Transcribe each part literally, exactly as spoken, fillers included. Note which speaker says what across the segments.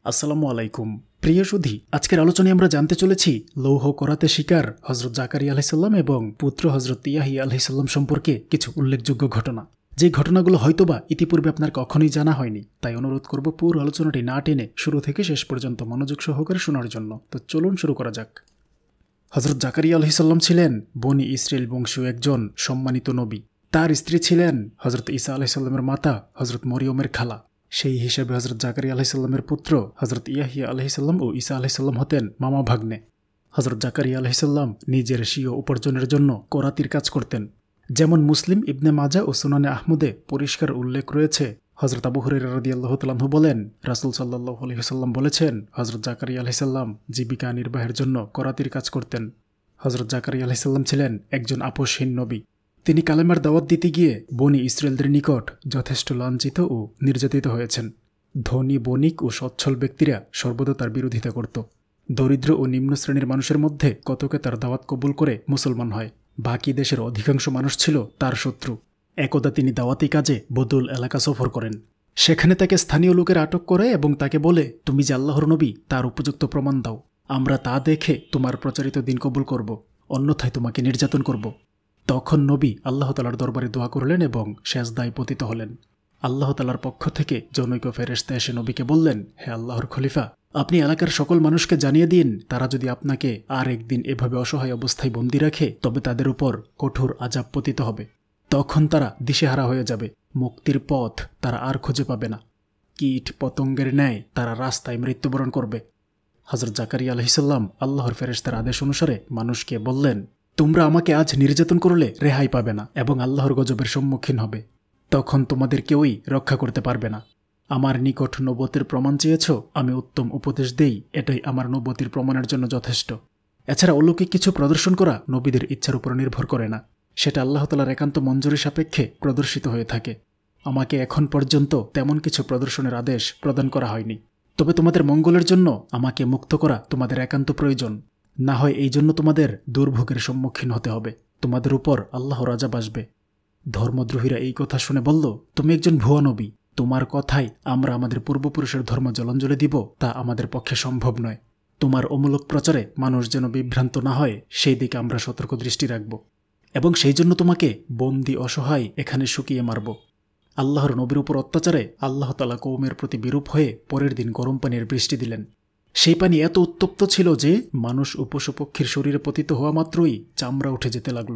Speaker 1: আসসালামু আলাইকুম প্রিয় সুধী, আজকের আলোচনায় আমরা জানতে চলেছি লৌহ করাতে শিকার হযরত জাকারিয়া আলাইহিস সালাম এবং পুত্র হযরত ইয়াহিয়া আলাইহিস সালাম সম্পর্কে কিছু উল্লেখযোগ্য ঘটনা, যে ঘটনাগুলো হয়তোবা ইতিপূর্বে আপনার কখনোই জানা হয়নি। তাই অনুরোধ করব পুরো আলোচনাটি না টেনে শুরু থেকে শেষ পর্যন্ত মনোযোগ সহকারে শোনার জন্য। তো চলুন শুরু করা যাক। হযরত জাকারিয়া আলাইহিস সালাম ছিলেন বনি ইসরাইল বংশীয় একজন সম্মানিত নবী। তার স্ত্রী ছিলেন হযরত ঈসা আলাইহিস সালামের মাতা হযরত মরিয়মের খালা। সেই হিসেবে হযরত জাকারিয়া আলাইহিস সালামের পুত্র হযরত ইয়াহিয়া আলাইহিস সালাম ও ঈসা আলাইহিস সালাম হতেন মামা ভাগ্নে। হযরত জাকারিয়া আলাইহিস সালাম নিজের স্বীয় উপার্জনের জন্য করাতির কাজ করতেন। যেমন মুসলিম ইবনে মাজা ও সুনানে আহমদে পরিষ্কার উল্লেখ রয়েছে, হযরত আবু হুরায়রা রাদিয়াল্লাহু তাআলা আনহু বলেন, রাসূল সাল্লাল্লাহু আলাইহি ওয়াসাল্লাম বলেছেন, হযরত জাকারিয়া আলাইহিস সালাম জীবিকা নির্বাহের জন্য করাতির কাজ করতেন। হযরত জাকারিয়া আলাইহিস সালাম ছিলেন একজন আপোষহীন নবী। তিনি কালেমার দাওয়াত দিতে গিয়ে বনি ইসরায়েলদের নিকট যথেষ্ট লাঞ্ছিত ও নির্যাতিত হয়েছেন। ধনী বণিক ও সচ্ছল ব্যক্তিরা সর্বদা তার বিরোধিতা করত। দরিদ্র ও নিম্ন শ্রেণীর মানুষের মধ্যে কতকে তার দাওয়াত কবুল করে মুসলমান হয়, বাকি দেশের অধিকাংশ মানুষ ছিল তার শত্রু। একদা তিনি দাওয়াতি কাজে বদুল এলাকা সফর করেন। সেখানে তাকে স্থানীয় লোকের আটক করে এবং তাকে বলে, তুমি যে আল্লাহর নবী তার উপযুক্ত প্রমাণ দাও, আমরা তা দেখে তোমার প্রচারিত দিন কবুল করব, অন্যথায় তোমাকে নির্যাতন করব। তখন নবী আল্লাহ তালার দরবারে দোয়া করলেন এবং সেজদায় পতিত হলেন। আল্লাহ তালার পক্ষ থেকে জনৈক ফেরেশতা এসে নবীকে বললেন, হে আল্লাহর খলিফা, আপনি এলাকার সকল মানুষকে জানিয়ে দিন, তারা যদি আপনাকে আর একদিন এভাবে অসহায় অবস্থায় বন্দী রাখে তবে তাদের উপর কঠোর আযাব পতিত হবে। তখন তারা দিশেহারা হয়ে যাবে, মুক্তির পথ তারা আর খুঁজে পাবে না। কীট পতঙ্গের ন্যায় তারা রাস্তায় মৃত্যুবরণ করবে। হযরত জাকারিয়া আলাইহিস সালাম আল্লাহর ফেরেশতার আদেশ অনুসারে মানুষকে বললেন, তোমরা আমাকে আজ নির্যাতন করলে রেহাই পাবে না এবং আল্লাহর গজবের সম্মুখীন হবে। তখন তোমাদের কেউই রক্ষা করতে পারবে না। আমার নিকট নবুয়তের প্রমাণ চেয়েছ, আমি উত্তম উপদেশ দেই, এটাই আমার নবুয়তির প্রমাণের জন্য যথেষ্ট। এছাড়া অলৌকিক কিছু প্রদর্শন করা নবীদের ইচ্ছার উপর নির্ভর করে না, সেটা আল্লাহ তাআলার একান্ত মঞ্জুরি সাপেক্ষে প্রদর্শিত হয়ে থাকে। আমাকে এখন পর্যন্ত তেমন কিছু প্রদর্শনের আদেশ প্রদান করা হয়নি, তবে তোমাদের মঙ্গলের জন্য আমাকে মুক্ত করা তোমাদের একান্ত প্রয়োজন। না হয় এই জন্য তোমাদের দুর্ভোগের সম্মুখীন হতে হবে, তোমাদের উপর আল্লাহর আযাব আসবে। ধর্মদ্রোহীরা এই কথা শুনে বলল, তুমি একজন ভুয়া নবী, তোমার কথাই আমরা আমাদের পূর্বপুরুষের ধর্ম জলাঞ্জলি দিব তা আমাদের পক্ষে সম্ভব নয়। তোমার অমূলক প্রচারে মানুষ যেন বিভ্রান্ত না হয় সেই দিকে আমরা সতর্ক দৃষ্টি রাখব এবং সেই জন্য তোমাকে বন্দী অসহায় এখানে শুকিয়ে মারব। আল্লাহর নবীর উপর অত্যাচারে আল্লাহ তাআলা কওমের প্রতি বিরূপ হয়ে পরের দিন গরম পানির বৃষ্টি দিলেন। সেই পানি এত উত্তপ্ত ছিল যে মানুষ ও পশু পক্ষীর শরীরে পতিত হওয়া মাত্রই চামড়া উঠে যেতে লাগল।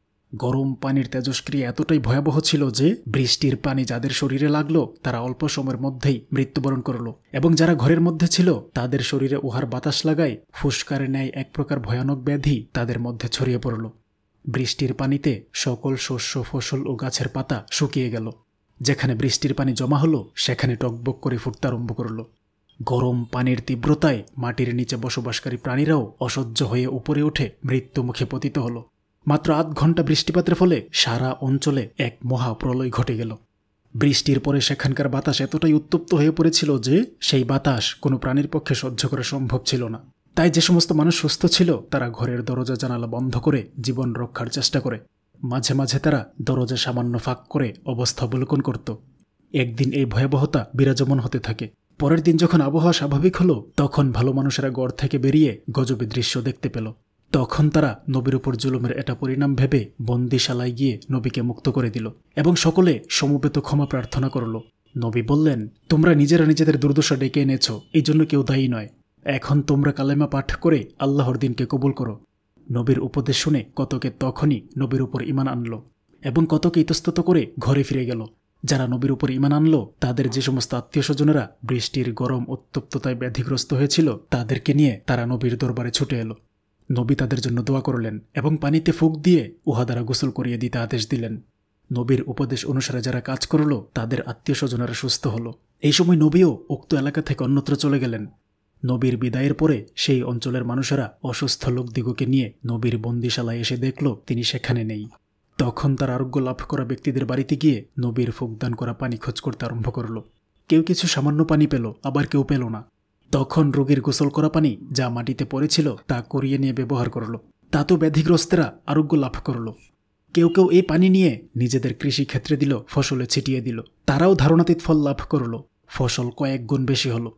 Speaker 1: গরম পানির তেজস্ক্রিয়া এতটাই ভয়াবহ ছিল যে বৃষ্টির পানি যাদের শরীরে লাগলো তারা অল্প সময়ের মধ্যেই মৃত্যুবরণ করল, এবং যারা ঘরের মধ্যে ছিল তাদের শরীরে উহার বাতাস লাগায় ফুসকারের ন্যায় এক প্রকার ভয়ানক ব্যাধি তাদের মধ্যে ছড়িয়ে পড়ল। বৃষ্টির পানিতে সকল শস্য ফসল ও গাছের পাতা শুকিয়ে গেল। যেখানে বৃষ্টির পানি জমা হলো সেখানে টকবক করে ফুটতে আরম্ভ করল। গরম পানির তীব্রতায় মাটির নিচে বসবাসকারী প্রাণীরাও অসহ্য হয়ে উপরে উঠে মৃত্যুমুখে পতিত হল। মাত্র আধ ঘন্টা বৃষ্টিপাতের ফলে সারা অঞ্চলে এক মহাপ্রলয় ঘটে গেল। বৃষ্টির পরে সেখানকার বাতাস এতটাই উত্তপ্ত হয়ে পড়েছিল যে সেই বাতাস কোনো প্রাণীর পক্ষে সহ্য করা সম্ভব ছিল না। তাই যে সমস্ত মানুষ সুস্থ ছিল তারা ঘরের দরজা জানালা বন্ধ করে জীবন রক্ষার চেষ্টা করে। মাঝে মাঝে তারা দরজা সামান্য ফাঁক করে অবস্থা অবলোকন করত। একদিন এই ভয়াবহতা বিরাজমান হতে থাকে। পরের দিন যখন আবহাওয়া স্বাভাবিক হলো তখন ভালো মানুষেরা ঘর থেকে বেরিয়ে গজবে দৃশ্য দেখতে পেল। তখন তারা নবীর উপর জুলুমের এটা পরিণাম ভেবে বন্দিশালায় গিয়ে নবীকে মুক্ত করে দিল এবং সকলে সমবেত ক্ষমা প্রার্থনা করল। নবী বললেন, তোমরা নিজেরা নিজেদের দুর্দশা ডেকে এনেছ, এই জন্য কেউ দায়ী নয়। এখন তোমরা কালেমা পাঠ করে আল্লাহর দিনকে কবুল করো। নবীর উপদেশ শুনে কতকে তখনই নবীর উপর ঈমান আনল এবং কতকে ইতস্তত করে ঘরে ফিরে গেল। যারা নবীর উপর ঈমান আনল তাদের যে সমস্ত আত্মীয় স্বজনেরা বৃষ্টির গরম উত্তপ্ততায় ব্যাধিগ্রস্ত হয়েছিল তাদেরকে নিয়ে তারা নবীর দরবারে ছুটে এলো। নবী তাদের জন্য দোয়া করলেন এবং পানিতে ফুঁক দিয়ে উহা দ্বারা গোসল করিয়ে দিতে আদেশ দিলেন। নবীর উপদেশ অনুসারে যারা কাজ করল তাদের আত্মীয় স্বজনেরা সুস্থ হল। এই সময় নবীও উক্ত এলাকা থেকে অন্যত্র চলে গেলেন। নবীর বিদায়ের পরে সেই অঞ্চলের মানুষেরা অসুস্থ লোকদিগকে নিয়ে নবীর বন্দিশালায় এসে দেখল তিনি সেখানে নেই। তখন তার আরোগ্য লাভ করা ব্যক্তিদের বাড়িতে গিয়ে নবীর ফুকদান করা পানি খোঁজ করতে আরম্ভ করল। কেউ কিছু সামান্য পানি পেল, আবার কেউ পেল না। তখন রোগীর গোসল করা পানি যা মাটিতে পড়েছিল তা করিয়ে নিয়ে ব্যবহার করল। তাতেও ব্যাধিগ্রস্তেরা আরোগ্য লাভ করল। কেউ কেউ এই পানি নিয়ে নিজেদের কৃষিক্ষেত্রে দিল, ফসলে ছিটিয়ে দিল। তারাও ধারণাতীত ফল লাভ করল, ফসল কয়েক গুণ বেশি হল।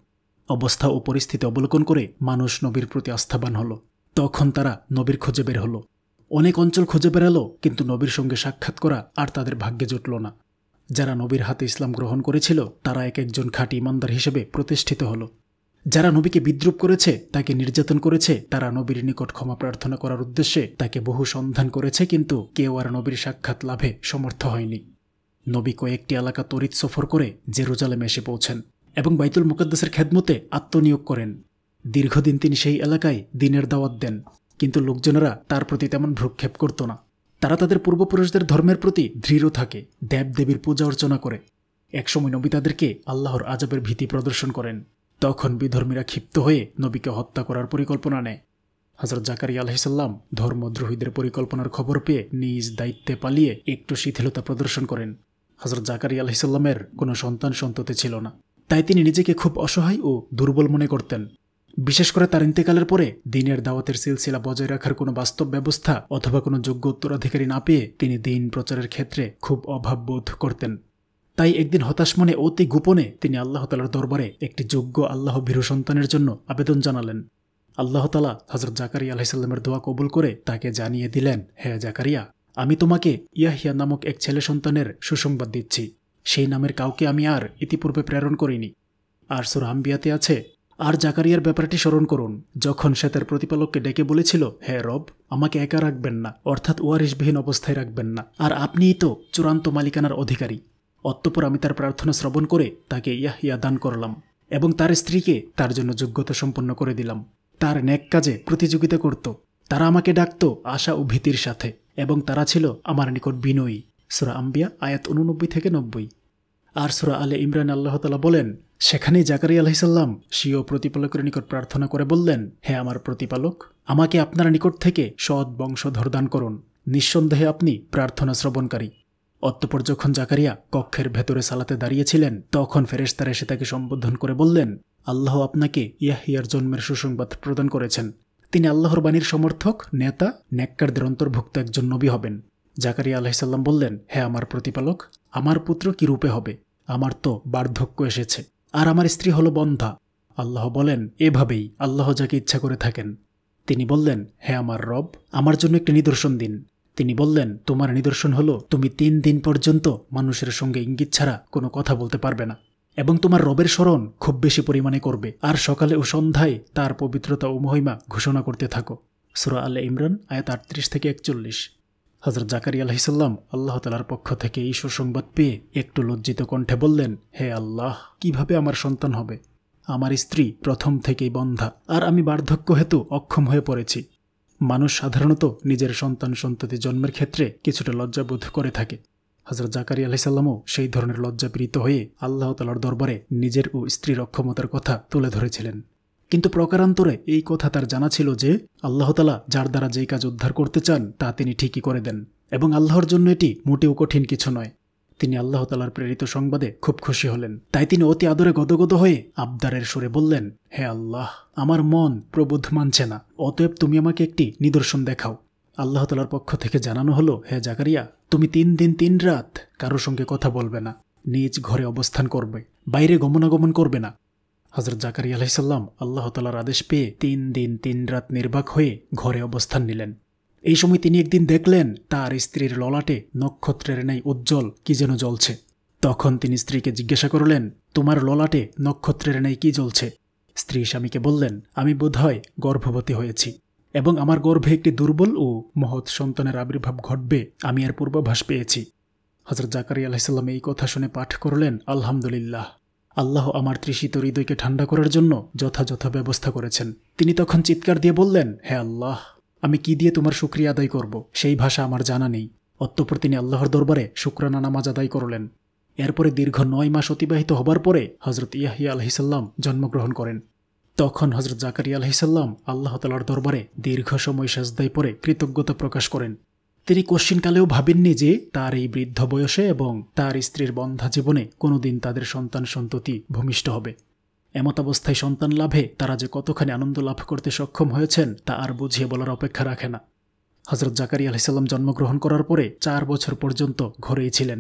Speaker 1: অবস্থা ও পরিস্থিতি অবলোকন করে মানুষ নবীর প্রতি আস্থাবান হল। তখন তারা নবীর খোঁজে বের হল। অনেক অঞ্চল খুঁজে বেড়ালো, কিন্তু নবীর সঙ্গে সাক্ষাৎ করা আর তাদের ভাগ্যে জুটল না। যারা নবীর হাতে ইসলাম গ্রহণ করেছিল তারা এক একজন খাঁটি ইমানদার হিসেবে প্রতিষ্ঠিত হল। যারা নবীকে বিদ্রূপ করেছে, তাকে নির্যাতন করেছে, তারা নবীর নিকট ক্ষমা প্রার্থনা করার উদ্দেশ্যে তাকে বহু সন্ধান করেছে, কিন্তু কেউ আর নবীর সাক্ষাৎ লাভে সমর্থ হয়নি। নবী কয়েকটি এলাকা তড়িৎ সফর করে জেরুজালেমে এসে পৌঁছেন এবং বাইতুল মুকাদ্দাসের খেদমতে আত্মনিয়োগ করেন। দীর্ঘদিন তিনি সেই এলাকায় দ্বীনের দাওয়াত দেন, কিন্তু লোকজনেরা তার প্রতি তেমন ভ্রুক্ষেপ করত না। তারা তাদের পূর্বপুরুষদের ধর্মের প্রতি দৃঢ় থাকে, দেবদেবীর পূজা অর্চনা করে। একসময় নবী তাদেরকে আল্লাহর আযাবের ভীতি প্রদর্শন করেন। তখন বিধর্মীরা ক্ষিপ্ত হয়ে নবীকে হত্যা করার পরিকল্পনা নেয়। হযরত জাকারিয়া আলাইহিস সালাম ধর্মদ্রোহীদের পরিকল্পনার খবর পেয়ে নিজ দায়িত্বে পালিয়ে একটু শিথিলতা প্রদর্শন করেন। হযরত জাকারিয়া আলাইহিস সালামের কোনো সন্তান সন্ততি ছিল না, তাই তিনি নিজেকে খুব অসহায় ও দুর্বল মনে করতেন। বিশেষ করে তার ইন্তেকালের পরে দ্বীনের দাওয়াতের সিলসিলা বজায় রাখার কোনো বাস্তব ব্যবস্থা অথবা কোনো যোগ্য উত্তরাধিকারী না পেয়ে তিনি দ্বীন প্রচারের ক্ষেত্রে খুব অভাব বোধ করতেন। তাই একদিন হতাশ মনে অতি গোপনে তিনি আল্লাহ তাআলার দরবারে একটি যোগ্য আল্লাহ ভীরু সন্তানের জন্য আবেদন জানালেন। আল্লাহ তাআলা হযরত জাকারিয়া আলাইহিস সালামের দোয়া কবুল করে তাকে জানিয়ে দিলেন, হে জাকারিয়া, আমি তোমাকে ইয়াহিয়া নামক এক ছেলে সন্তানের সুসংবাদ দিচ্ছি। সেই নামের কাউকে আমি আর ইতিপূর্বে প্রেরণ করিনি। আর সূরা আম্বিয়াতে আছে, আর জাকারিয়ার ব্যাপারটি স্মরণ করুন, যখন সে তার প্রতিপালককে ডেকে বলেছিল, হে রব, আমাকে একা রাখবেন না, অর্থাৎ ওয়ারিশবিহীন অবস্থায় রাখবেন না, আর আপনিই তো চূড়ান্ত মালিকানার অধিকারী। অতঃপর আমি তার প্রার্থনা শ্রবণ করে তাকে ইয়াহিয়া দান করলাম এবং তার স্ত্রীকে তার জন্য যোগ্যতা সম্পন্ন করে দিলাম। তার নেক কাজে প্রতিযোগিতা করত। তারা আমাকে ডাকত আশা ও ভীতির সাথে, এবং তারা ছিল আমার নিকট বিনয়ী। সূরা আম্বিয়া আয়াত উননব্বই থেকে নব্বই। আর সূরা আলে ইমরান আল্লাহ তাআলা বলেন, সেখানেই জাকারিয়া আলাইহিস সালাম স্বীয় প্রতিপালকের নিকট প্রার্থনা করে বললেন, হে আমার প্রতিপালক, আমাকে আপনার নিকট থেকে সৎ বংশধর দান করুন। নিঃসন্দেহে আপনি প্রার্থনা শ্রবণকারী। অতঃপর যখন জাকারিয়া কক্ষের ভেতরে সালাতে দাঁড়িয়েছিলেন, তখন ফেরেশতারা এসে তাকে সম্বোধন করে বললেন, আল্লাহ আপনাকে ইয়াহিয়ার জন্মের সুসংবাদ প্রদান করেছেন। তিনি আল্লাহর বাণীর সমর্থক, নেতা, নেককারদের অন্তর্ভুক্ত একজন নবী হবেন। জাকারিয়া আলাইহিস সালাম বললেন, হে আমার প্রতিপালক, আমার পুত্র কি রূপে হবে? আমার তো বার্ধক্য এসেছে, আর আমার স্ত্রী হলো বন্ধা। আল্লাহ বলেন, এভাবেই আল্লাহ যাকে ইচ্ছা করে থাকেন। তিনি বললেন, হে আমার রব, আমার জন্য একটি নিদর্শন দিন। তিনি বললেন, তোমার নিদর্শন হলো তুমি তিন দিন পর্যন্ত মানুষের সঙ্গে ইঙ্গিত ছাড়া কোনো কথা বলতে পারবে না, এবং তোমার রবের স্মরণ খুব বেশি পরিমাণে করবে, আর সকালে ও সন্ধ্যায় তার পবিত্রতা ও মহিমা ঘোষণা করতে থাকো। সূরা আলে ইমরান আয়াত আটত্রিশ থেকে একচল্লিশ। হযরত জাকারিয়া আলাইহিস সালাম আল্লাহ তাআলার পক্ষ থেকে এই সুসংবাদ পেয়ে একটু লজ্জিত কণ্ঠে বললেন, হে আল্লাহ, কিভাবে আমার সন্তান হবে? আমার স্ত্রী প্রথম থেকেই বন্ধা, আর আমি বার্ধক্য হেতু অক্ষম হয়ে পড়েছি। মানুষ সাধারণত নিজের সন্তান সন্ততি জন্মের ক্ষেত্রে কিছুটা লজ্জাবোধ করে থাকে। হযরত জাকারিয়া আলাইহিস সালামও সেই ধরনের লজ্জাপীড়িত হয়ে আল্লাহ তাআলার দরবারে নিজের ও স্ত্রীর অক্ষমতার কথা তুলে ধরেছিলেন। কিন্তু প্রকারান্তরে এই কথা তার জানা ছিল যে আল্লাহ তাআলা যার দ্বারা যেই কাজ উদ্ধার করতে চান তা তিনি ঠিকই করে দেন, এবং আল্লাহর জন্য এটি মোটেও কঠিন কিছু নয়। তিনি আল্লাহ তাআলার প্রেরিত সংবাদে খুব খুশি হলেন। তাই তিনি অতি আদরে গদগদ হয়ে আবদারের সুরে বললেন, হে আল্লাহ, আমার মন প্রবোধ মানছে না, অতএব তুমি আমাকে একটি নিদর্শন দেখাও। আল্লাহ তাআলার পক্ষ থেকে জানানো হলো, হে জাকারিয়া, তুমি তিন দিন তিন রাত কারো সঙ্গে কথা বলবে না, নিজ ঘরে অবস্থান করবে, বাইরে গমনাগমন করবে না। হযরত জাকারিয়া আলাইহিস সালাম আল্লাহ তাআলার আদেশ পেয়ে তিন দিন তিন রাত নির্বাক হয়ে ঘরে অবস্থান নিলেন। এই সময় তিনি একদিন দেখলেন তার স্ত্রীর ললাটে নক্ষত্রের ন্যায় উজ্জ্বল কি যেন জ্বলছে। তখন তিনি স্ত্রীকে জিজ্ঞাসা করলেন, তোমার ললাটে নক্ষত্রের ন্যায় কি জ্বলছে? স্ত্রী স্বামীকে বললেন, আমি বোধহয় গর্ভবতী হয়েছি, এবং আমার গর্ভে একটি দুর্বল ও মহৎ সন্তানের আবির্ভাব ঘটবে, আমি এর পূর্বাভাস পেয়েছি। হযরত জাকারিয়া আলাইহিস সালাম এই কথা শুনে পাঠ করলেন, আলহামদুলিল্লাহ, আল্লাহ আমার তৃষিত হৃদয়কে ঠান্ডা করার জন্য যথাযথ ব্যবস্থা করেছেন। তিনি তখন চিৎকার দিয়ে বললেন, হে আল্লাহ, আমি কি দিয়ে তোমার শুকরিয়া আদায় করব? সেই ভাষা আমার জানা নেই। অতঃপর তিনি আল্লাহর দরবারে শুকরানা নামাজ আদায় করলেন। এরপরে দীর্ঘ নয় মাস অতিবাহিত হবার পরে হযরত ইয়াহিয়া আলাইহিস সালাম জন্মগ্রহণ করেন। তখন হযরত জাকারিয়া আলাইহিস সালাম আল্লাহ তাআলার দরবারে দীর্ঘ সময় সেজদায় পড়ে কৃতজ্ঞতা প্রকাশ করেন। তিনি কোশ্চিনকালেও ভাবেননি যে তার এই বৃদ্ধ বয়সে এবং তার স্ত্রীর বন্ধা জীবনে কোনোদিন তাদের সন্তান সন্ততি ভূমিষ্ঠ হবে। এমতাবস্থায় সন্তান লাভে তারা যে কতখানি আনন্দ লাভ করতে সক্ষম হয়েছেন তা আর বুঝিয়ে বলার অপেক্ষা রাখে না। হযরত জাকারিয়া আলাইহিস সালাম জন্মগ্রহণ করার পরে চার বছর পর্যন্ত ঘরেই ছিলেন।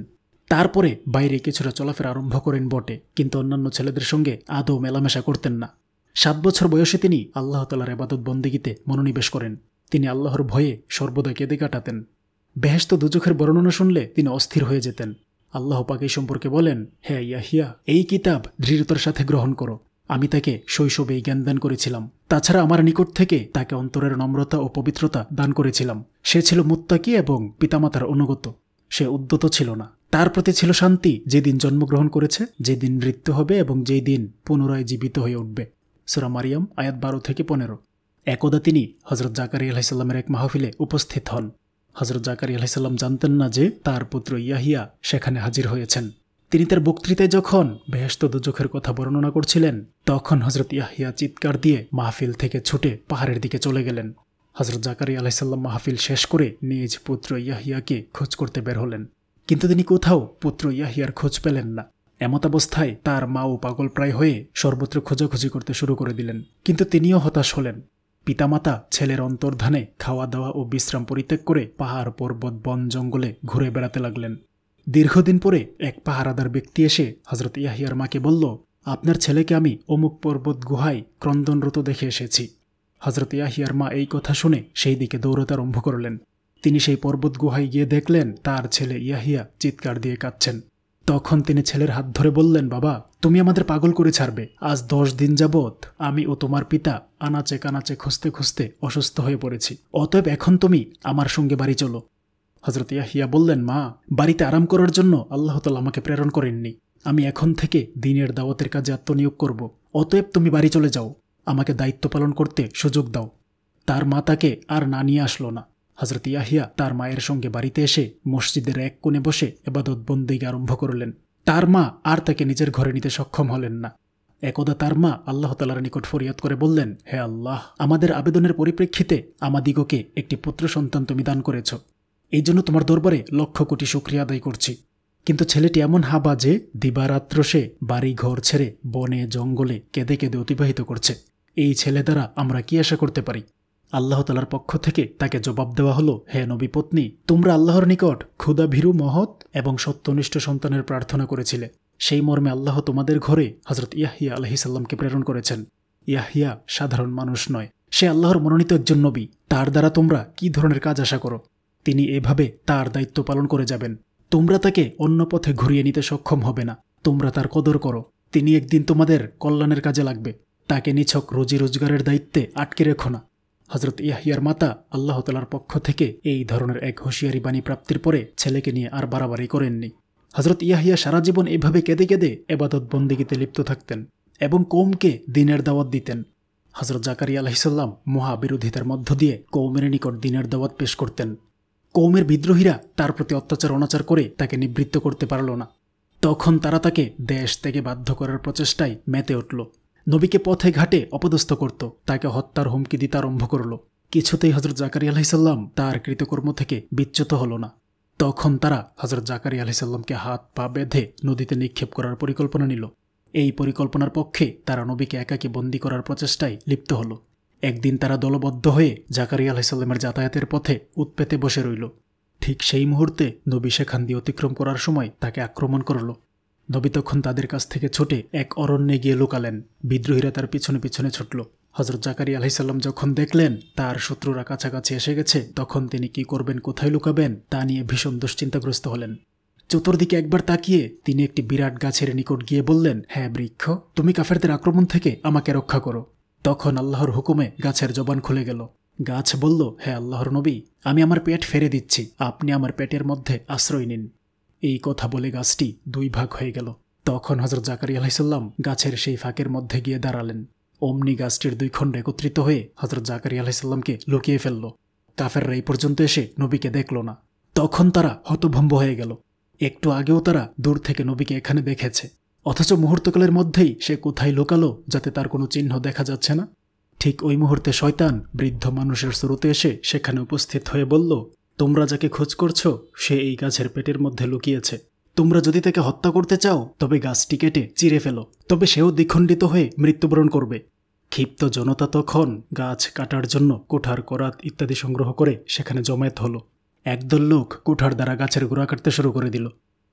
Speaker 1: তারপরে বাইরে কিছুটা চলাফেরা আরম্ভ করেন বটে, কিন্তু অন্যান্য ছেলেদের সঙ্গে আদৌ মেলামেশা করতেন না। সাত বছর বয়সে তিনি আল্লাহ তাআলার ইবাদত বন্দেগীতে মনোনিবেশ করেন। তিনি আল্লাহর ভয়ে সর্বদা কেঁদে কাটাতেন। বেহেশত দুজখের বর্ণনা শুনলে তিনি অস্থির হয়ে যেতেন। আল্লাহ পাক এই সম্পর্কে বলেন, হে ইয়াহিয়া, এই কিতাব দৃঢ়তার সাথে গ্রহণ করো। আমি তাকে শৈশবেই জ্ঞান দান করেছিলাম। তাছাড়া আমার নিকট থেকে তাকে অন্তরের নম্রতা ও পবিত্রতা দান করেছিলাম। সে ছিল মুত্তাকি এবং পিতামাতার অনুগত। সে উদ্যত ছিল না। তার প্রতি ছিল শান্তি যেদিন জন্মগ্রহণ করেছে, যেদিন মৃত্যু হবে এবং যেই দিন পুনরায় জীবিত হয়ে উঠবে। সূরা মারিয়াম আয়াত বারো থেকে পনেরো। একদা তিনি হযরত জাকারিয়া আলাইহিস সালামের এক মাহফিলে উপস্থিত হন। হযরত জাকারিয়া আলাইহিস সালাম জানতেন না যে তার পুত্র ইয়াহিয়া সেখানে হাজির হয়েছেন। তিনি তার বক্তৃতায় যখন বেহেশত দুজখের কথা বর্ণনা করছিলেন, তখন হযরত ইয়াহিয়া চিৎকার দিয়ে মাহফিল থেকে ছুটে পাহাড়ের দিকে চলে গেলেন। হযরত জাকারিয়া আলাইহিস সালাম মাহফিল শেষ করে নিজ পুত্র ইয়াহিয়াকে খোঁজ করতে বের হলেন, কিন্তু তিনি কোথাও পুত্র ইয়াহিয়ার খোঁজ পেলেন না। এমতাবস্থায় তার মাও পাগল প্রায় হয়ে সর্বত্র খোঁজাখুঁজি করতে শুরু করে দিলেন, কিন্তু তিনিও হতাশ হলেন। পিতামাতা ছেলের অন্তর্ধানে খাওয়া দাওয়া ও বিশ্রাম পরিত্যাগ করে পাহাড় পর্বত বন জঙ্গলে ঘুরে বেড়াতে লাগলেন। দীর্ঘদিন পরে এক পাহারাদার ব্যক্তি এসে হযরত ইয়াহিয়ার মাকে বলল, আপনার ছেলেকে আমি অমুক পর্বত গুহায় ক্রন্দনরত দেখে এসেছি। হযরত ইয়াহিয়ার মা এই কথা শুনে সেই দিকে দৌড়াতে আরম্ভ করলেন। তিনি সেই পর্বত গুহায় গিয়ে দেখলেন তার ছেলে ইয়াহিয়া চিৎকার দিয়ে কাঁদছেন। তখন তিনি ছেলের হাত ধরে বললেন, বাবা, তুমি আমাদের পাগল করে ছাড়বে। আজ দশ দিন যাবৎ আমি ও তোমার পিতা আনাচে কানাচে খুঁজতে খুঁজতে অসুস্থ হয়ে পড়েছি। অতএব এখন তুমি আমার সঙ্গে বাড়ি চলো। হযরত ইয়াহিয়া বললেন, মা, বাড়িতে আরাম করার জন্য আল্লাহ তাআলা আমাকে প্রেরণ করেননি। আমি এখন থেকে দ্বীনের দাওয়াতের কাজে আত্মনিয়োগ করব। অতএব তুমি বাড়ি চলে যাও, আমাকে দায়িত্ব পালন করতে সুযোগ দাও। তার মা তাকে আর না নিয়ে আসলো না। হযরত ইয়াহিয়া তার মায়ের সঙ্গে বাড়িতে এসে মসজিদের এক কোণে বসে ইবাদত বন্দেগী আরম্ভ করলেন। তার মা আর তাকে নিজের ঘরে নিতে সক্ষম হলেন না। একদা তার মা আল্লাহ তাআলার নিকট ফরিয়াদ করে বললেন, হে আল্লাহ, আমাদের আবেদনের পরিপ্রেক্ষিতে আমাদিগকে একটি পুত্র সন্তান তুমি দান করেছ। এই জন্য তোমার দরবারে লক্ষ কোটি শুকরিয়া আদায় করছি। কিন্তু ছেলেটি এমন হাবা যে দিবারাত্র সে বাড়ি ঘর ছেড়ে বনে জঙ্গলে কেঁদে কেঁদে অতিবাহিত করছে। এই ছেলে দ্বারা আমরা কি আশা করতে পারি? আল্লাহ তাআলার পক্ষ থেকে তাকে জবাব দেওয়া হলো, হে নবী পত্নী, তোমরা আল্লাহর নিকট ক্ষুধা ভীরু মহৎ এবং সত্যনিষ্ঠ সন্তানের প্রার্থনা করেছিলে। সেই মর্মে আল্লাহ তোমাদের ঘরে হযরত ইয়াহিয়া আলাইহিস সালামকে প্রেরণ করেছেন। ইয়াহিয়া সাধারণ মানুষ নয়, সে আল্লাহর মনোনীত একজন নবী। তার দ্বারা তোমরা কি ধরনের কাজ আশা করো? তিনি এভাবে তার দায়িত্ব পালন করে যাবেন। তোমরা তাকে অন্য পথে ঘুরিয়ে নিতে সক্ষম হবে না। তোমরা তার কদর করো। তিনি একদিন তোমাদের কল্যাণের কাজে লাগবে। তাকে নিছক রুজি রোজগারের দায়িত্বে আটকে রেখো না। হযরত ইয়াহিয়ার মাতা আল্লাহ তাআলার পক্ষ থেকে এই ধরনের এক হুঁশিয়ারি বাণী প্রাপ্তির পরে ছেলেকে নিয়ে আর বাড়াবাড়ি করেননি। হযরত ইয়াহিয়া সারা জীবন এভাবে কেঁদে কেঁদে ইবাদত বন্দেগীতে লিপ্ত থাকতেন এবং কওমকে দ্বীনের দাওয়াত দিতেন। হযরত জাকারিয়া আলাইহিস সালাম মহাবিরোধিতার মধ্য দিয়ে কওমের নিকট দ্বীনের দাওয়াত পেশ করতেন। কওমের বিদ্রোহীরা তার প্রতি অত্যাচার অনাচার করে তাকে নিবৃত্ত করতে পারল না। তখন তারা তাকে দেশ থেকে বাধ্য করার প্রচেষ্টায় মেতে উঠল। নবীকে পথে ঘাটে অপদস্থ করত, তাকে হত্যার হুমকি দিতে আরম্ভ করল। কিছুতেই হযরত জাকারিয়া আলাইহিস সালাম তার কৃতকর্ম থেকে বিচ্যুত হল না। তখন তারা হযরত জাকারিয়া আলাইহিস সালামকে হাত পা বেঁধে নদীতে নিক্ষেপ করার পরিকল্পনা নিল। এই পরিকল্পনার পক্ষে তারা নবীকে একাকী বন্দী করার প্রচেষ্টায় লিপ্ত হল। একদিন তারা দলবদ্ধ হয়ে জাকারিয়া আলাইহিস সালামের যাতায়াতের পথে উৎপেতে বসে রইল। ঠিক সেই মুহূর্তে নবী সেখান দিয়ে অতিক্রম করার সময় তাকে আক্রমণ করল। নবী তখন তাদের কাছ থেকে ছুটে এক অরণ্যে গিয়ে লুকালেন। বিদ্রোহীরা তার পিছনে পিছনে ছুটল। হযরত জাকারিয়া আলাইহিস সালাম যখন দেখলেন তার শত্রুরা কাছাকাছি এসে গেছে, তখন তিনি কি করবেন, কোথায় লুকাবেন তা নিয়ে ভীষণ দুশ্চিন্তাগ্রস্ত হলেন। চতুর্দিকে একবার তাকিয়ে তিনি একটি বিরাট গাছের নিকট গিয়ে বললেন, হ্যাঁ বৃক্ষ, তুমি কাফেরদের আক্রমণ থেকে আমাকে রক্ষা করো। তখন আল্লাহর হুকুমে গাছের জবান খুলে গেল। গাছ বলল, হে আল্লাহর নবী, আমি আমার পেট ফেরে দিচ্ছি, আপনি আমার পেটের মধ্যে আশ্রয় নিন। এই কথা বলে গাছটি দুই ভাগ হয়ে গেল। তখন হযরত জাকারিয়া আলাইহিস সালাম গাছের সেই ফাঁকের মধ্যে গিয়ে দাঁড়ালেন। অমনি গাছটির দুই খণ্ড একত্রিত হয়ে হযরত জাকারিয়া আলাইহিস সালামকে লুকিয়ে ফেলল। কাফেররা এই পর্যন্ত এসে নবীকে দেখল না। তখন তারা হতভম্ব হয়ে গেল। একটু আগেও তারা দূর থেকে নবীকে এখানে দেখেছে, অথচ মুহূর্তকালের মধ্যেই সে কোথায় লুকালো যাতে তার কোনো চিহ্ন দেখা যাচ্ছে না। ঠিক ওই মুহূর্তে শয়তান বৃদ্ধ মানুষের স্রোতে এসে সেখানে উপস্থিত হয়ে বলল, তোমরা যাকে খোঁজ করছো সে এই গাছের পেটের মধ্যে লুকিয়েছে। তোমরা যদি তাকে হত্যা করতে চাও তবে গাছটি কেটে চিরে ফেলো, তবে সেও দ্বিখণ্ডিত হয়ে মৃত্যুবরণ করবে। ক্ষিপ্ত জনতা তখন গাছ কাটার জন্য কুঠার, করাত ইত্যাদি সংগ্রহ করে সেখানে জমায়েত হলো। একদল লোক কুঠার দ্বারা গাছের গোড়া কাটতে শুরু করে দিল।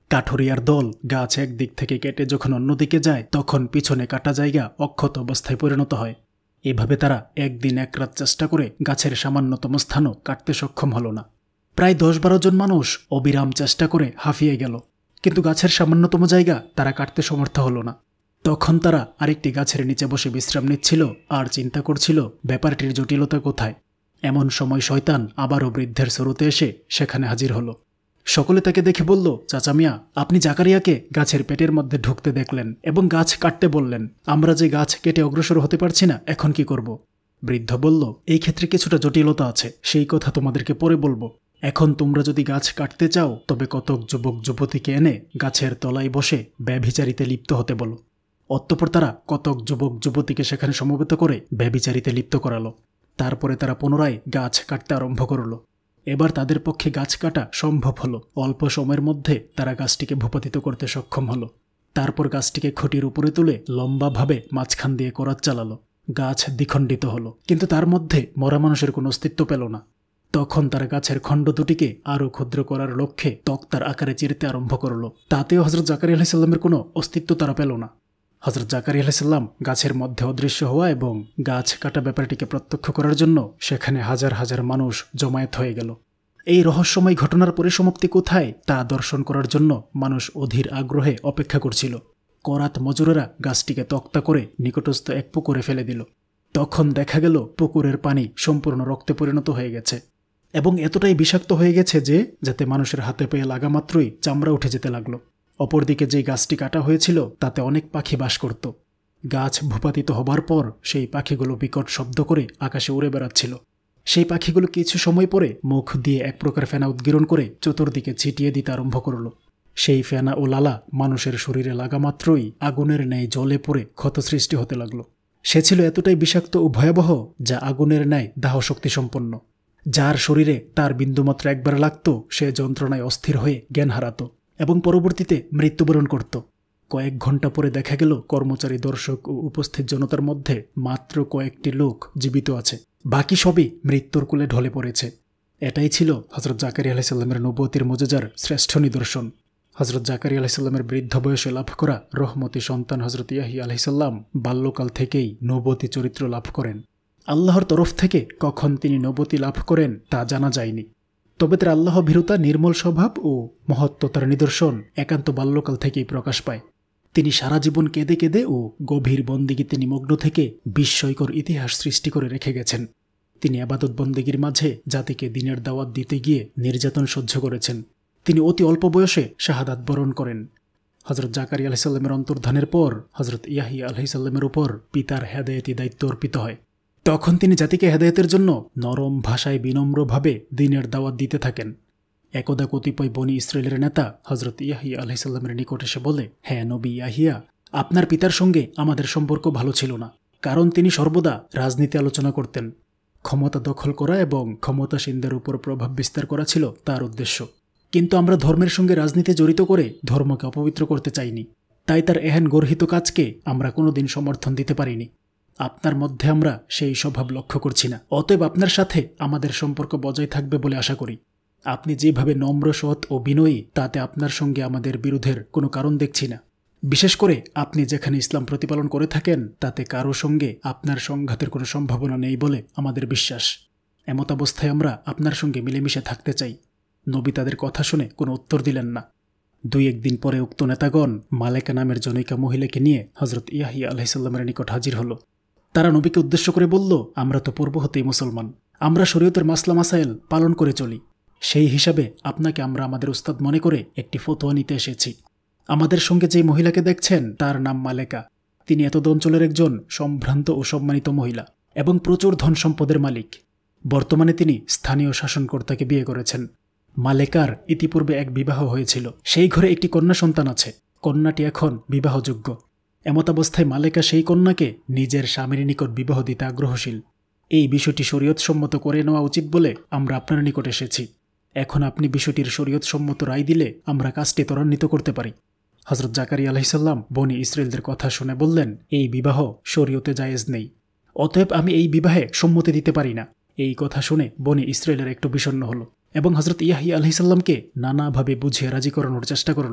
Speaker 1: কাঠুরিয়ার দল গাছ একদিক থেকে কেটে যখন অন্যদিকে যায় তখন পিছনে কাটা জায়গা অক্ষত অবস্থায় পরিণত হয়। এভাবে তারা একদিন এক রাত চেষ্টা করে গাছের সামান্যতম স্থানও কাটতে সক্ষম হল না। প্রায় দশ বারো জন মানুষ অবিরাম চেষ্টা করে হাঁফিয়ে গেল, কিন্তু গাছের সামান্যতম জায়গা তারা কাটতে সমর্থ হল না। তখন তারা আরেকটি গাছের নিচে বসে বিশ্রাম নিচ্ছিল আর চিন্তা করছিল ব্যাপারটির জটিলতা কোথায়। এমন সময় শয়তান আবারও বৃদ্ধের স্রোতে এসে সেখানে হাজির হল। সকলে তাকে দেখে বলল, চাচা মিয়া, আপনি জাকারিয়াকে গাছের পেটের মধ্যে ঢুকতে দেখলেন এবং গাছ কাটতে বললেন। আমরা যে গাছ কেটে অগ্রসর হতে পারছি না, এখন কি করব? বৃদ্ধ বলল, এই ক্ষেত্রে কিছুটা জটিলতা আছে, সেই কথা তোমাদেরকে পরে বলবো। এখন তোমরা যদি গাছ কাটতে চাও তবে কতক যুবক যুবতীকে এনে গাছের তলায় বসে ব্যভিচারিতে লিপ্ত হতে বলো। অতঃপর তারা কতক যুবক যুবতীকে সেখানে সমবেত করে ব্যভিচারিতে লিপ্ত করালো। তারপরে তারা পুনরায় গাছ কাটতে আরম্ভ করল। এবার তাদের পক্ষে গাছ কাটা সম্ভব হলো। অল্প সময়ের মধ্যে তারা গাছটিকে ভূপাতিত করতে সক্ষম হলো। তারপর গাছটিকে খুঁটির উপরে তুলে লম্বাভাবে মাঝখান দিয়ে করাত চালালো। গাছ দ্বিখণ্ডিত হলো, কিন্তু তার মধ্যে মরা মানুষের কোনো অস্তিত্ব পেল না। তখন তারা গাছের খণ্ড দুটিকে আরও ক্ষুদ্র করার লক্ষ্যে তক্তার আকারে চিরতে আরম্ভ করল। তাতেও হযরত জাকারিয়া আলাইহিস সালামের কোনো অস্তিত্ব তারা পেল না। হযরত জাকারিয়া আলাইহিস সালাম গাছের মধ্যে অদৃশ্য হওয়া এবং গাছ কাটা ব্যাপারটিকে প্রত্যক্ষ করার জন্য সেখানে হাজার হাজার মানুষ জমায়েত হয়ে গেল। এই রহস্যময় ঘটনার পরিসমাপ্তি কোথায় তা দর্শন করার জন্য মানুষ অধীর আগ্রহে অপেক্ষা করছিল। করাত মজুরেরা গাছটিকে তক্তা করে নিকটস্থ এক পুকুরে ফেলে দিল। তখন দেখা গেল পুকুরের পানি সম্পূর্ণ রক্তে পরিণত হয়ে গেছে এবং এতটাই বিষাক্ত হয়ে গেছে যে যাতে মানুষের হাতে পেয়ে লাগা মাত্রই চামড়া উঠে যেতে লাগলো। অপরদিকে যেই গাছটি কাটা হয়েছিল তাতে অনেক পাখি বাস করত। গাছ ভূপাতিত হবার পর সেই পাখিগুলো বিকট শব্দ করে আকাশে উড়ে বেড়াচ্ছিল। সেই পাখিগুলো কিছু সময় পরে মুখ দিয়ে এক প্রকার ফেনা উদ্গীরণ করে চতুর্দিকে ছিটিয়ে দিতে আরম্ভ করল। সেই ফেনা ও লালা মানুষের শরীরে লাগা মাত্রই আগুনের ন্যায় জ্বলে পড়ে ক্ষত সৃষ্টি হতে লাগল। সে ছিল এতটাই বিষাক্ত ও ভয়াবহ যা আগুনের ন্যায় দাহ শক্তি সম্পন্ন। যার শরীরে তার বিন্দুমাত্র একবার লাগত সে যন্ত্রণায় অস্থির হয়ে জ্ঞান হারাত এবং পরবর্তীতে মৃত্যুবরণ করত। কয়েক ঘন্টা পরে দেখা গেল কর্মচারী, দর্শক ও উপস্থিত জনতার মধ্যে মাত্র কয়েকটি লোক জীবিত আছে, বাকি সবই মৃত্যুর কোলে ঢলে পড়েছে। এটাই ছিল হযরত জাকারিয়া আলাইহিস সালামের নবুয়তের মুজিজার শ্রেষ্ঠ নিদর্শন। হযরত জাকারিয়া আলাইহিস সালামের বৃদ্ধ বয়সে লাভ করা রহমতি সন্তান হযরত ইয়াহিয়া আলাইহিস সালাম বাল্যকাল থেকেই নবুয়তি চরিত্র লাভ করেন। আল্লাহর তরফ থেকে কখন তিনি নবুয়তি লাভ করেন তা জানা যায়নি, তবে তার আল্লাহ ভীরুতা, নির্মল স্বভাব ও মহত্ত্বতার নিদর্শন একান্ত বাল্যকাল থেকেই প্রকাশ পায়। তিনি সারা জীবন কেঁদে কেঁদে ও গভীর বন্দিগিতে নিমগ্ন থেকে বিস্ময়কর ইতিহাস সৃষ্টি করে রেখে গেছেন। তিনি আবাদত বন্দেগীর মাঝে জাতিকে দ্বীনের দাওয়াত দিতে গিয়ে নির্যাতন সহ্য করেছেন। তিনি অতি অল্প বয়সে শাহাদাত বরণ করেন। হযরত জাকারিয়া আলাইহিস সালামের অন্তর্ধানের পর হযরত ইয়াহিয়া আলাইহিস সালামের উপর পিতার হেদায়েতি দায়িত্ব অর্পিত হয়। তখন তিনি জাতিকে হেদায়েতের জন্য নরম ভাষায় বিনম্রভাবে দ্বীনের দাওয়াত দিতে থাকেন। একদা কতিপয় বনি ইসরায়েলের নেতা হযরত ইয়াহিয়া আলাইহিস সালামের নিকট এসে বলে, হ্যাঁ নবী ইয়াহিয়া, আপনার পিতার সঙ্গে আমাদের সম্পর্ক ভালো ছিল না, কারণ তিনি সর্বদা রাজনীতি আলোচনা করতেন। ক্ষমতা দখল করা এবং ক্ষমতাসীনদের উপর প্রভাব বিস্তার করা ছিল তার উদ্দেশ্য। কিন্তু আমরা ধর্মের সঙ্গে রাজনীতি জড়িত করে ধর্মকে অপবিত্র করতে চাইনি, তাই তার এহেন গর্হিত কাজকে আমরা কোনোদিন সমর্থন দিতে পারিনি। আপনার মধ্যে আমরা সেই স্বভাব লক্ষ্য করছি না, অতএব আপনার সাথে আমাদের সম্পর্ক বজায় থাকবে বলে আশা করি। আপনি যেভাবে নম্র, সৎ ও বিনয়ী, তাতে আপনার সঙ্গে আমাদের বিরোধের কোনো কারণ দেখছি না। বিশেষ করে আপনি যেখানে ইসলাম প্রতিপালন করে থাকেন তাতে কারো সঙ্গে আপনার সংঘাতের কোনো সম্ভাবনা নেই বলে আমাদের বিশ্বাস। এমত অবস্থায় আমরা আপনার সঙ্গে মিলেমিশে থাকতে চাই। নবী তাদের কথা শুনে কোনো উত্তর দিলেন না। দুই একদিন পরে উক্ত নেতাগণ মালেকা নামের জনৈকা মহিলাকে নিয়ে হযরত ইয়াহিয়া আলাইহিস সালামের নিকট হাজির হল। তারা নবীকে উদ্দেশ্য করে বলল, আমরা তো পূর্ব হতেই মুসলমান, আমরা শরীয়তের মাসলা মাসাইল পালন করে চলি। সেই হিসাবে আপনাকে আমরা আমাদের উস্তাদ মনে করে একটি ফতোয়া নিতে এসেছি। আমাদের সঙ্গে যে মহিলাকে দেখছেন তার নাম মালেকা। তিনি এতদ অঞ্চলের একজন সম্ভ্রান্ত ও সম্মানিত মহিলা এবং প্রচুর ধন সম্পদের মালিক। বর্তমানে তিনি স্থানীয় শাসনকর্তাকে বিয়ে করেছেন। মালেকার ইতিপূর্বে এক বিবাহ হয়েছিল, সেই ঘরে একটি কন্যা সন্তান আছে। কন্যাটি এখন বিবাহযোগ্য। এমতাবস্থায় মালেকা সেই কন্যাকে নিজের স্বামীর নিকট বিবাহ দিতে আগ্রহশীল। এই বিষয়টি শরীয়ত সম্মত করে নেওয়া উচিত বলে আমরা আপনার নিকট এসেছি। এখন আপনি বিষয়টির শরীয়ত সম্মত রায় দিলে আমরা কাজটি ত্বরান্বিত করতে পারি। হযরত জাকারিয়া আলাইহিস সালাম বনি ইসরায়েলদের কথা শুনে বললেন, এই বিবাহ শরীয়তে জায়েজ নেই, অতএব আমি এই বিবাহে সম্মতি দিতে পারি না। এই কথা শুনে বনি ইসরায়েলের একটু বিষণ্ণ হল এবং হযরত ইয়াহিয়া আলাইহিস সালামকে নানাভাবে বুঝিয়ে রাজি করানোর চেষ্টা করল।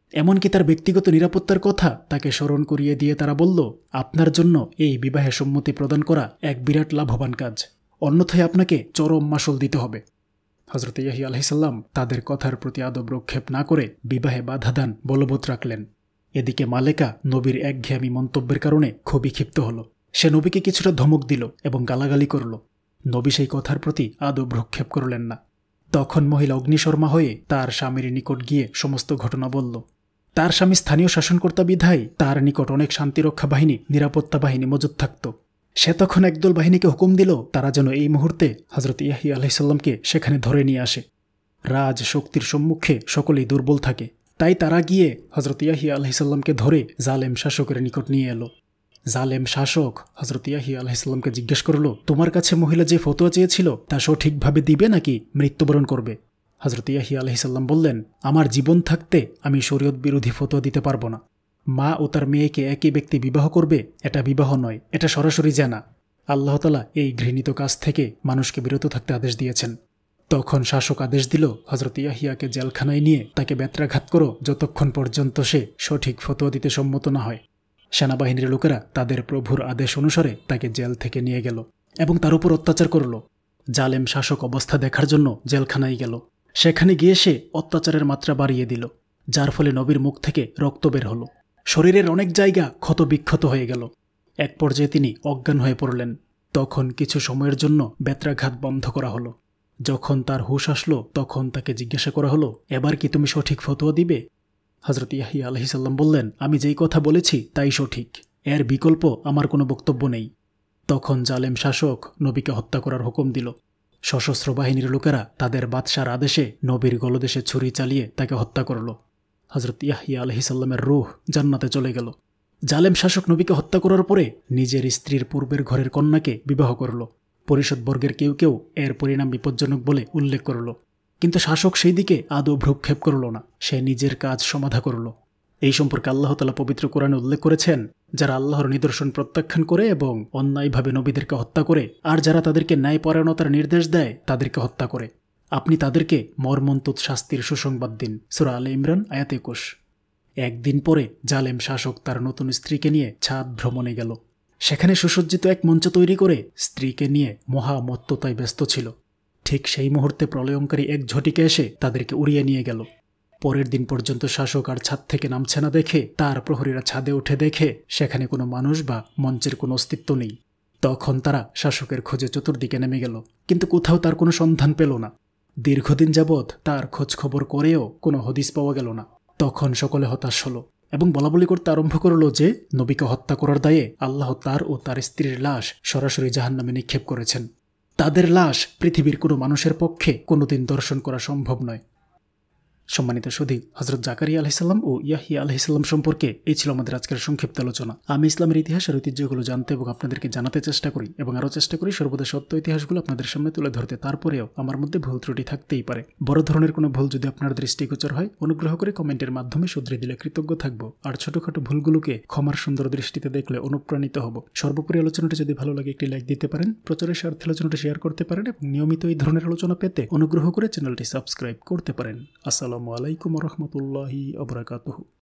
Speaker 1: এমনকি তার ব্যক্তিগত নিরাপত্তার কথা তাকে স্মরণ করিয়ে দিয়ে তারা বলল, আপনার জন্য এই বিবাহে সম্মতি প্রদান করা এক বিরাট লাভবান কাজ, অন্যথায় আপনাকে চরম মাসুল দিতে হবে। হযরত ইয়াহিয়া আলাইহিস সালাম তাদের কথার প্রতি আদব রক্ষেপ না করে বিবাহে বাধাদান বলবৎ রাখলেন। এদিকে মালেকা নবীর একঘেয়েমি মন্তব্যের কারণে খুবই ক্ষিপ্ত হল। সে নবীকে কিছুটা ধমক দিল এবং গালাগালি করল। নবী সেই কথার প্রতি আদব ভ্রুক্ষেপ করলেন না। তখন মহিলা অগ্নিশর্মা হয়ে তার স্বামীর নিকট গিয়ে সমস্ত ঘটনা বলল। তার স্বামী স্থানীয় শাসনকর্তা বিধায় তার নিকট অনেক শান্তিরক্ষা বাহিনী, নিরাপত্তা বাহিনী মজুদ থাকত। সে তখন একদল বাহিনীকে হুকুম দিল তারা যেন এই মুহূর্তে হযরত ইয়াহিয়া আলাইহিস সালামকে সেখানে ধরে নিয়ে আসে। রাজ শক্তির সম্মুখে সকলেই দুর্বল থাকে, তাই তারা গিয়ে হযরত ইয়াহিয়া আলাইহিস সালামকে ধরে জালেম শাসকের নিকট নিয়ে এলো। জালেম শাসক হযরত ইয়াহিয়া আলাইহিস সালামকে জিজ্ঞেস করল, তোমার কাছে মহিলা যে ফতোয়া চেয়েছিল তা সঠিকভাবে দিবে নাকি মৃত্যুবরণ করবে? হযরত ইয়াহিয়া আলাইহিস সালাম বললেন, আমার জীবন থাকতে আমি শরীয়ত বিরোধী ফতোয়া দিতে পারবো না। মা ও তার মেয়েকে একই ব্যক্তি বিবাহ করবে, এটা বিবাহ নয়, এটা সরাসরি জানা। আল্লাহ তাআলা এই ঘৃণিত কাজ থেকে মানুষকে বিরত থাকতে আদেশ দিয়েছেন। তখন শাসক আদেশ দিল, হযরত ইয়াহিয়াকে জেলখানায় নিয়ে তাকে বেত্রাঘাত করো যতক্ষণ পর্যন্ত সে সঠিক ফতোয়া দিতে সম্মত না হয়। সেনাবাহিনীর লোকেরা তাদের প্রভুর আদেশ অনুসারে তাকে জেল থেকে নিয়ে গেল এবং তার উপর অত্যাচার করল। জালেম শাসক অবস্থা দেখার জন্য জেলখানায় গেল। সেখানে গিয়ে সে অত্যাচারের মাত্রা বাড়িয়ে দিল, যার ফলে নবীর মুখ থেকে রক্ত বের হল। শরীরের অনেক জায়গা ক্ষত বিক্ষত হয়ে গেল। এক পর্যায়ে তিনি অজ্ঞান হয়ে পড়লেন। তখন কিছু সময়ের জন্য বেত্রাঘাত বন্ধ করা হলো। যখন তার হুঁশ আসলো তখন তাকে জিজ্ঞাসা করা হলো, এবার কি তুমি সঠিক ফতোয়া দিবে? হযরত ইয়াহিয়া আলাইহিস সালাম বললেন, আমি যেই কথা বলেছি তাই সঠিক, এর বিকল্প আমার কোনো বক্তব্য নেই। তখন জালেম শাসক নবীকে হত্যা করার হুকুম দিল। সশস্ত্র বাহিনীর লোকেরা তাদের বাদশার আদেশে নবীর গলদেশে ছুরি চালিয়ে তাকে হত্যা করল। হযরত ইয়াহিয়া আলাইহিস সালামের রূহ জান্নাতে চলে গেল। জালেম শাসক নবীকে হত্যা করার পরে নিজের স্ত্রীর পূর্বের ঘরের কন্যাকে বিবাহ করল। পরিষদবর্গের কেউ কেউ এর পরিণাম বিপজ্জনক বলে উল্লেখ করল, কিন্তু শাসক সেই দিকে আদৌ ভ্রুক্ষেপ করল না। সে নিজের কাজ সমাধা করল। এই সম্পর্কে আল্লাহ তাআলা পবিত্র কোরআনে উল্লেখ করেছেন, যারা আল্লাহর নিদর্শন প্রত্যাখ্যান করে এবং অন্যায়ভাবে নবীদেরকে হত্যা করে, আর যারা তাদেরকে ন্যায়পরায়ণতার নির্দেশ দেয় তাদেরকে হত্যা করে, আপনি তাদেরকে মর্মন্তুদ শাস্তির সুসংবাদ দিন। সূরা আলে ইমরান আয়াত একুশ। একদিন পরে জালেম শাসক তার নতুন স্ত্রীকে নিয়ে ছাদ ভ্রমণে গেল। সেখানে সুসজ্জিত এক মঞ্চ তৈরি করে স্ত্রীকে নিয়ে মহামত্ততায় ব্যস্ত ছিল। ঠিক সেই মুহূর্তে প্রলয়ঙ্কারী এক ঝটিকা এসে তাদেরকে উড়িয়ে নিয়ে গেল। পরের দিন পর্যন্ত শাসক আর ছাদ থেকে নামছে না দেখে তার প্রহরীরা ছাদে উঠে দেখে সেখানে কোনো মানুষ বা মঞ্চের কোনো অস্তিত্ব নেই। তখন তারা শাসকের খোঁজে চতুর্দিকে নেমে গেল, কিন্তু কোথাও তার কোনো সন্ধান পেল না। দীর্ঘদিন যাবৎ তার খোঁজ খবর করেও কোনো হদিস পাওয়া গেল না। তখন সকলে হতাশ হলো এবং বলাবলি করতে আরম্ভ করল যে নবীকে হত্যা করার দায়ে আল্লাহ তার ও তার স্ত্রীর লাশ সরাসরি জাহান্নামে নিক্ষেপ করেছেন। তাদের লাশ পৃথিবীর কোনো মানুষের পক্ষে কোনোদিন দর্শন করা সম্ভব নয়। সম্মানিত সুধী, হযরত জাকারিয়া আলাইহিস সালাম ও ইয়াহিয়া আলাইহিস সালাম সম্পর্কে এই ছিল আমাদের আজকের সংক্ষিপ্ত আলোচনা। আমি ইসলামের ইতিহাস আর ঐতিহ্যগুলো জানতে এবং আপনাদেরকে জানাতে চেষ্টা করি এবং আরও চেষ্টা করি সর্বদা সত্য ইতিহাসগুলো আপনাদের সামনে তুলে ধরতে। তারপরেও আমার মধ্যে ভুল ত্রুটি থাকতেই পারে। বড় ধরনের কোনো ভুল যদি আপনার দৃষ্টিগোচর হয়, অনুগ্রহ করে কমেন্টের মাধ্যমে শুধরে দিলে কৃতজ্ঞ থাকব। আর ছোটখাটো ভুলগুলোকে ক্ষমার সুন্দর দৃষ্টিতে দেখলে অনুপ্রাণিত হব। সর্বোপরি আলোচনাটি যদি ভালো লাগে একটি লাইক দিতে পারেন, প্রচারের স্বার্থে আলোচনাটি শেয়ার করতে পারেন এবং নিয়মিত এই ধরনের আলোচনা পেতে অনুগ্রহ করে চ্যানেলটি সাবস্ক্রাইব করতে পারেন। আসসালামু আলাইকুম ওয়া রাহমাতুল্লাহি ওয়া বারাকাতুহু।